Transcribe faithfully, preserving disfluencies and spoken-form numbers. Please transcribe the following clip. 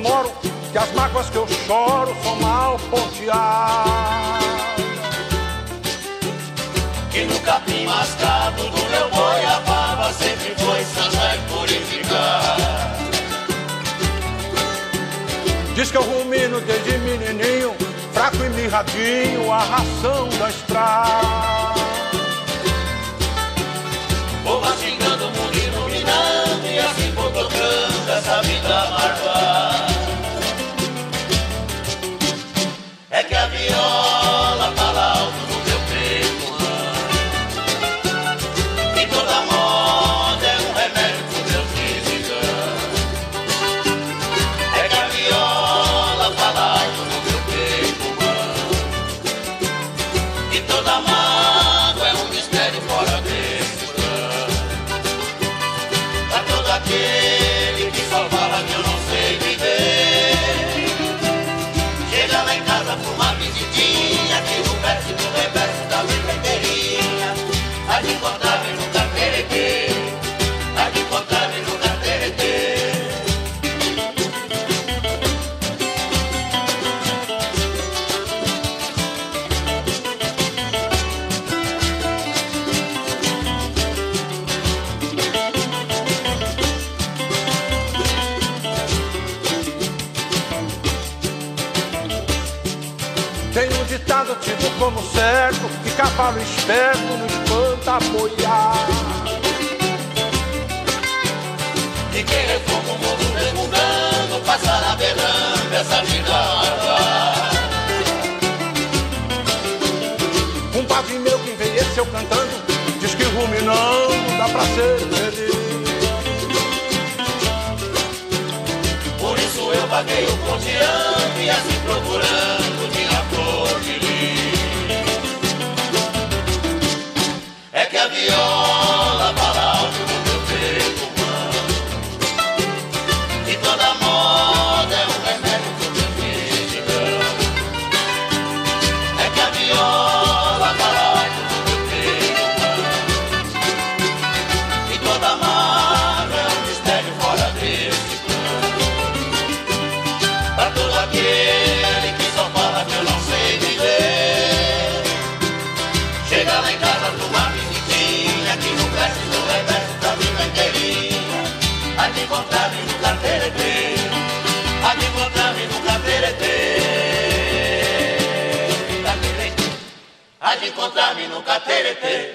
moro, que as mágoas que eu choro são mal ponteadas. E no capim mascado do meu goiababa sempre foi santa e purificar. Diz que eu rumino desde menininho, fraco e mirradinho, a ração da estrada. Vou mastigando o mundo iluminando e assim vou tocando essa vida marvada. É que a viola fala alto no meu peito, mano. E toda moda é um remédio pro meu desengano. É que a viola fala alto no meu peito, mano. E toda mágoa é um mistério fora desse plano. Pra todo aquele que só fala que eu não sei viver, chega lá em casa pra uma visitinha, que no verso e no reverso da vida inteirinha há de encontrar-me no cateretê, há de encontrar-me no cateretê. Tem um ditado tido como certo, que cavalo esperto não espanta boiar. E quem refunga o mundo resmungando passará berrando essa vida marvada. Um padre meu que envelheceu cantando diz que ruminando dá pra ser feliz. Por isso eu vagueio ponteando e assim procurando minha flor de lis. É que a viola fala alto no meu peito, mano. E toda moda é um remédio pro meu desengano. É que a viola fala alto no meu peito, mano. E toda mágoa é um mistério fora desse plano. Pra todo aquele que só fala que eu não sei viver, chega lá em casa pra uma visitinha, que no verso e no reverso da vida inteirinha há de encontrar-me no cateretê, há de encontrar-me no cateretê, cateretê, há de encontrar-me no cateretê.